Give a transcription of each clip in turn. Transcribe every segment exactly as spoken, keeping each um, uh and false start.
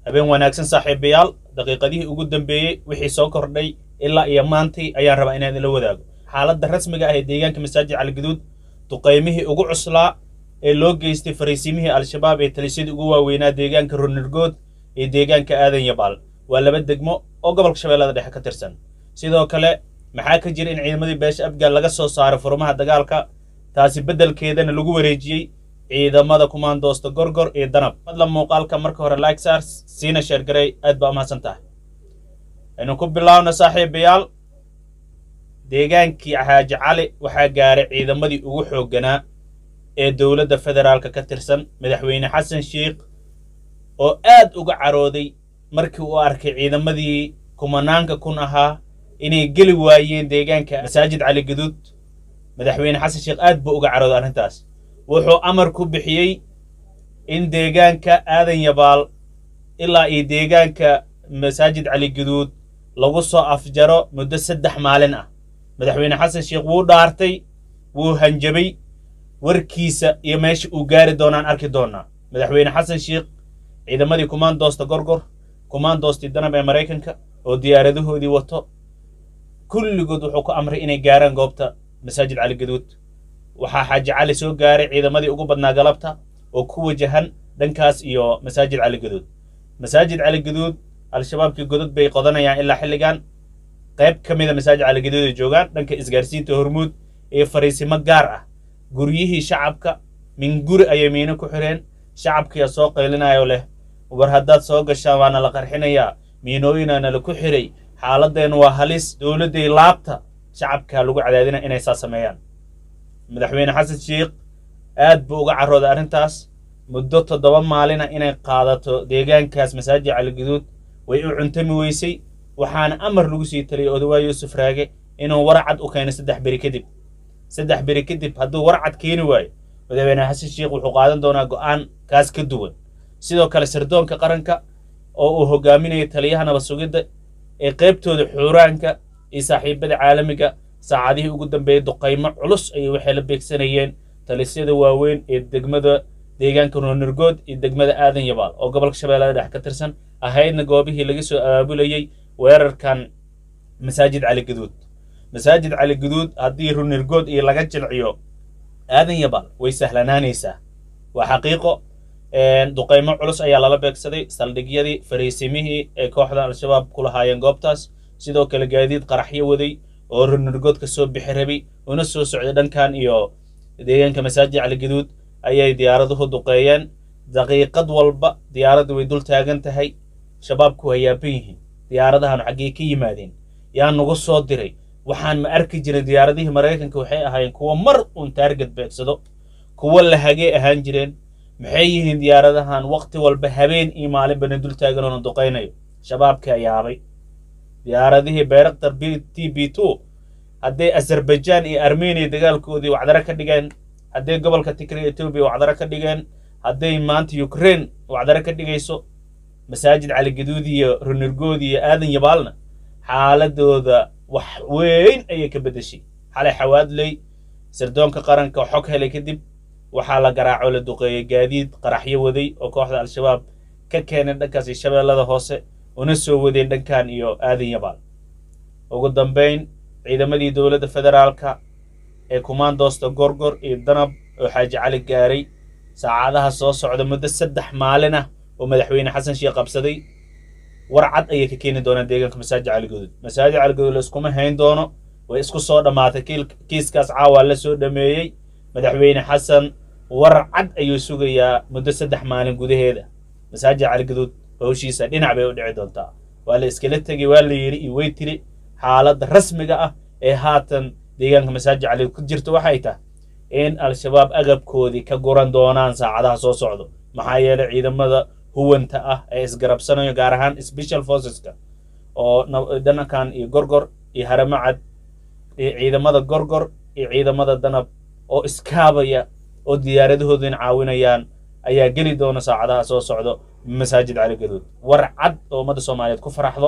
habeen wanaagsan saaxiibayaal daqiiqadihii ugu dambeeyay wixii soo kordhay ilaa iyo maantii ayaan rabaa inaan la wadaago xaaladda rasmiga ah ee deegaanka masaajid Cali Gaduud duqeymihii ugu cuslaa ee loo geystay fariisimihii al-shabaab ee talisyada ugu waaweynaa deegaanka Runirgood ee deegaanka Aadan Yabaal waa laba degmo oo gobolka Shabeellada Dhexe ka tirsan sidoo kale maxaa ka jira in ciidamadii beesha Abgaal laga soo saaray furmaha dagaalka taasi bedelkeedana lagu wareejiyay ciidamada kumaandoosta Gorgor ee Danab fadlan muuqaalka marka hore like saar siina share garay aad baa mahadsantahay inuu ku bilaawno saaxiibayaal deegaankii Xaaji Cali waxa gaaray ciidamadii ugu xoogganaa ee dawladda federaalka ka tirsan madaxweyne Xasan Sheikh oo aad uga carooday markii uu arkay ciidamadii kumanaanka kun ahaa inay geli waayeen deegaanka masaajid Cali Gaduud madaxweyne Xasan Sheikh aad buu uga carooday arrintaas wuxuu amar ku bixiyay in deegaanka Aadan Yabaal ilaa iyo deegaanka masaajid Cali Gaduud lagu soo afjaro muddo saddex maalin ah madaxweyne Xasan Sheikh wuu dhaartay wuu hanjabay warkiisa iyo meesha uu gaari doonaan arki doonaa madaxweyne Xasan Sheikh ciidamadii kumaandoosta Gorgor kumaandoosta Danab ee Mareykanka oo diyaaradahoodii wato kulligood wuxuu ku amray inay gaaraan goobta masaajid Cali Gaduud waxaa Xaaji Cali soo gaaray ciidamadii ugu badnaa galabta oo ku wajahan dhankaas iyo masaajid Cali Gaduud masaajid Cali Gaduud al-shabaabkii godad bay qodanayaan ilaa xilligan qayb ka mid ah masaajid Cali Gaduud ay joogaan dhanka isgaarsiinta Hormuud ee fariisimo gaar ah guryihii shacabka min guri ayay miino ku xireen shacabkii soo qaylinayo leh war haddaad soo gashaan waana la qarxinayaa miinooyinana la ku xiray xaaladeen waa halis dawladday laabta shacabka lagu cadaadina inay saa sameeyaan madaxweyne Xasan Sheikh aad buu uga carooday arrintaas muddo toddoba maalina inay qaadato deegaankaas masaajid Cali Gaduud way u cuntami weysay waxaana amar lagu sii taliyay Odawa Yuusuf Raage inuu warcad u keenay saddex bari kadib saddex bari kadib hadduu warcad keeni waayo madaxweyne Xasan Sheikh wuxuu qaadan doonaa go'aan kaas ka duwan sidoo kale sirdoonka qaranka oo uu hogaaminayo taliyaha nabad sugidda ee qaybtooda xuuraanka iyo saaxiibada caalamiga saacadihii ugu dambeeyay duqeymo culus ay waxay la beegsanayeen talisyada waaweyn ee degmada deegaanka Runirgood iyo degmada Aadan Yabaal oo gobolka Shabeellada Dhexe ka tirsan ahaydna goobihii laga soo abaabulayay weerarkan masaajid Cali Gaduud masaajid Cali Gaduud haddii Runirgood iyo laga jilciyo Aadan Yabaal way sahlanaanaysaa waa xaqiiqo duqeymo culus ayaa lala beegsaday saldhigyadii fariisimihii ee kooxda al-shabaab ku lahaayeen goobtaas sidoo kale gaadiid qaraxyo waday oo Runirgood ka soo bixi rabay una soo socday dhankan iyo deegaanka masaajid Cali Gaduud ayay diyaaraduhu duqeeyeen daqiiqad walba diyaaraddu way dul taagan tahay shabaabku way yaaban yihiin diyaaradahan xaggee ka yimaadeen yaa nagu soo diray waxaan ma arki jiray diyaaradihii Mareykanka waxay ahaayeen kuwa mar uun taarget beegsado kuwa la hagee ahaan jireen maxay yihiin diyaaradahan waqti walba habeen iyo maalinba dul taagan oo duqeynayo shabaabka yaabay diyaaradihii Bayraktar T B two hadday Azerbaijan iyo Armenia dagaalkoodii wacdara ka dhigeen hadday gobolka Tigray Ethiopia wacdara ka dhigeen hadday maanta Ukraine wacdara ka dhigayso masaajid Cali Gaduud iyo Runirgood iyo Aadan Yabaalna xaaladooda wax weyn ayay ka bedeshay xalay xawaadley sirdoonka qaranka xog helay kadib waxaa la garaaco la duqeeyay gaadiid qaraxyo waday oo kooxda al-shabaab ka keenay dhankaas Shabeellada Hoose una soo wadeen dhankan iyo Aadan Yabaal ugu dambeyn ciidamadii dawladda federaalka ee kumaandoosta Gorgor iyo Danab oo Xaaji Cali gaaray saacadaha soo socda muddo saddex maalin ah oo madaxweyne Xasan Sheikh qabsaday warcad ayay ka keeni doonaan deegaanka masaajid Cali Gaduud masaajid Cali Gaduud iskuma hayn doono way isku soo dhamaatay kiiskaas caawa la soo dhameeyay madaxweyne Xasan warcad ayuu sugayaa muddo saddex maalin gudaheeda masaajid Cali Gaduud hawshiisa dhinac bay u dhici doontaa waa la iskala tagay waa la yiri iyo way tiri xaaladda rasmiga ah ee haatan deegaanka masaajid Cali ku jirto waxay tahay in al-shabaab agabkoodii ka guran doonaan saacadaha soo socdo maxaa yeelay ciidamada huwanta ah ee isgarabsanayo gaar ahaan special forceska oo dhankan iyo Gorgor iyo Haramacad iyo ciidamada Gorgor iyo ciidamada Danab oo iskaabaya oo diyaaradahoodin caawinayaan ayaa geli doona saacadaha soo socdo masaajid Cali Gaduud war cad oo ummadda Soomaaliyeed ku faraxdo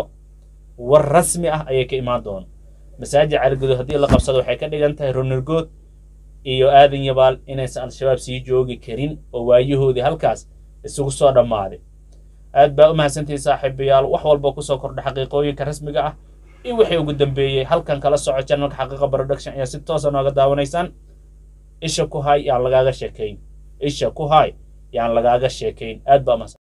war rasmi ah ayay ka imaan doona masaajid Cali Gaduud haddii la qabsado waxay ka dhigan tahay Runirgood iyo Aadan Yabaal inaysan al-shabaab sii joogi karin oo waayahoodii halkaas isugu soo dhamaaday aad baa u mahadsantihiin saaxiibayaal wax walba ku soo kordha xaqiiqooyinka rasmiga ah iyo wixii ugu dambeeyay halkan kala soco channelka xaqiiqa production ayaa si toos ah nooga daawanaysaan isha ku hay yaan lagaaga sheekayn isha ku hay yaan lagaaga sheekayn aad baa